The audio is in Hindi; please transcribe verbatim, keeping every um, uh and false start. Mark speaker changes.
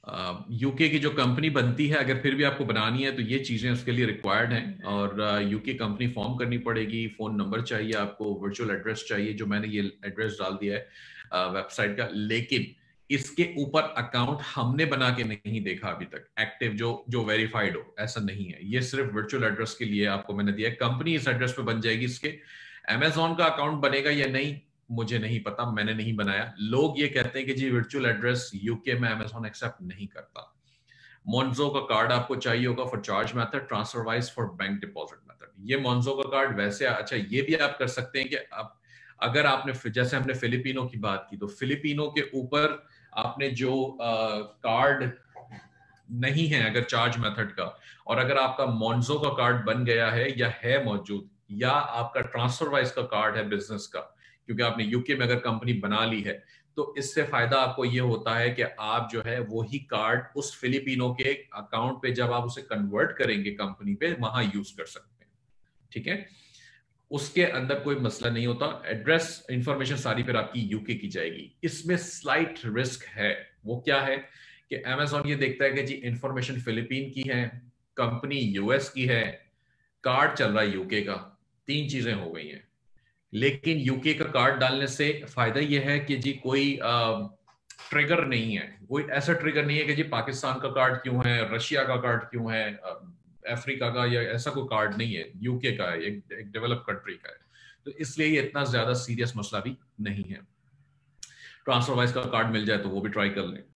Speaker 1: यूके की जो कंपनी बनती है, अगर फिर भी आपको बनानी है तो ये चीजें उसके लिए रिक्वायर्ड हैं, और यूके कंपनी फॉर्म करनी पड़ेगी। फोन नंबर चाहिए आपको, वर्चुअल एड्रेस चाहिए, जो मैंने ये एड्रेस डाल दिया है वेबसाइट का। लेकिन इसके ऊपर अकाउंट हमने बना के नहीं देखा अभी तक एक्टिव, जो जो वेरीफाइड हो, ऐसा नहीं है। ये सिर्फ वर्चुअल एड्रेस के लिए आपको मैंने दिया है। कंपनी इस एड्रेस पे बन जाएगी इसके। अमेजोन का अकाउंट बनेगा या नहीं मुझे नहीं पता, मैंने नहीं बनाया। लोग ये कहते हैं कि जी वर्चुअल एड्रेस यूके में अमेजोन एक्सेप्ट नहीं करता। मोन्जो का कार्ड आपको चाहिए होगा for charge method, TransferWise for bank deposit method. ये मोन्जो का कार्ड वैसे, अच्छा ये भी आप कर सकते हैं कि आप, अगर आपने, जैसे हमने फिलिपिनो की बात की, तो फिलिपिनो के ऊपर आपने जो कार्ड नहीं है अगर चार्ज मेथड का, और अगर आपका मोन्जो का कार्ड बन गया है या है मौजूद, या आपका ट्रांसफर वाइज का कार्ड है बिजनेस का, क्योंकि आपने यूके में अगर कंपनी बना ली है, तो इससे फायदा आपको ये होता है कि आप जो है वही कार्ड उस फिलिपिनो के अकाउंट पे जब आप उसे कन्वर्ट करेंगे कंपनी पे, वहां यूज कर सकते हैं। ठीक है, उसके अंदर कोई मसला नहीं होता। एड्रेस इंफॉर्मेशन सारी फिर आपकी यूके की जाएगी। इसमें स्लाइट रिस्क है। वो क्या है कि अमेजोन ये देखता है कि जी इंफॉर्मेशन फिलीपीन की है, कंपनी यूएस की है, कार्ड चल रहा है यूके का, तीन चीजें हो गई हैं। लेकिन यूके का कार्ड डालने से फायदा यह है कि जी कोई ट्रिगर नहीं है, कोई ऐसा ट्रिगर नहीं है कि जी पाकिस्तान का कार्ड क्यों है, रशिया का कार्ड क्यों है, अफ्रीका का, या ऐसा कोई कार्ड नहीं है, यूके का है, एक, एक डेवलप कंट्री का है। तो इसलिए ये इतना ज्यादा सीरियस मसला भी नहीं है। ट्रांसफर वाइज का कार्ड मिल जाए तो वो भी ट्राई कर लें।